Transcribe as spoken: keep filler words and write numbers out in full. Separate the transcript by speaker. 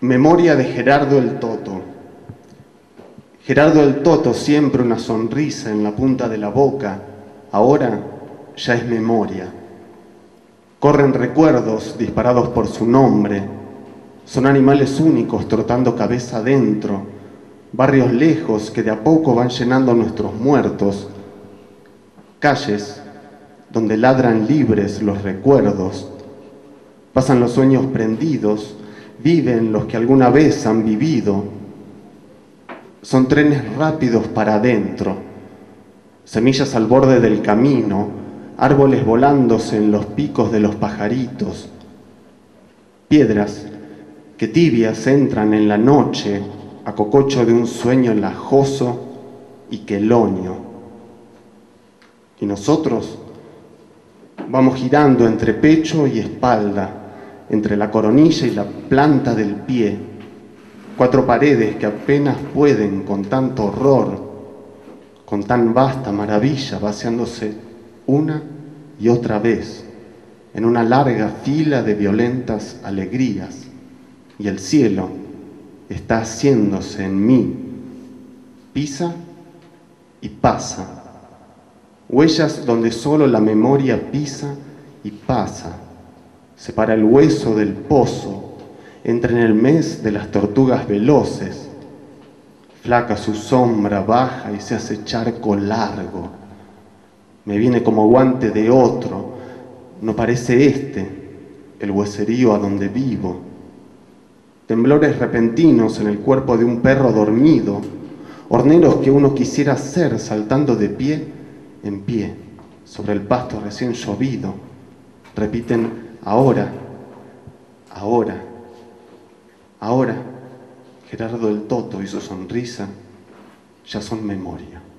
Speaker 1: Memoria de Gerardo el Toto. Gerardo el Toto, siempre una sonrisa en la punta de la boca, ahora ya es memoria. Corren recuerdos disparados por su nombre, son animales únicos trotando cabeza adentro, barrios lejos que de a poco van llenando nuestros muertos, calles donde ladran libres los recuerdos, pasan los sueños prendidos, viven los que alguna vez han vivido, son trenes rápidos para adentro, semillas al borde del camino, árboles volándose en los picos de los pajaritos, piedras que tibias entran en la noche a cococho de un sueño lajoso y queloño. Y nosotros vamos girando entre pecho y espalda, entre la coronilla y la planta del pie, cuatro paredes que apenas pueden con tanto horror, con tan vasta maravilla, vaciándose una y otra vez en una larga fila de violentas alegrías, y el cielo está haciéndose en mí, pisa y pasa, huellas donde solo la memoria pisa y pasa, separa el hueso del pozo, entra en el mes de las tortugas veloces, flaca su sombra baja y se hace charco largo, me viene como guante de otro, no parece este el hueserío a donde vivo, temblores repentinos en el cuerpo de un perro dormido, horneros que uno quisiera ser saltando de pie en pie sobre el pasto recién llovido, repiten ahora, ahora, ahora. Gerardo el Toto y su sonrisa ya son memoria.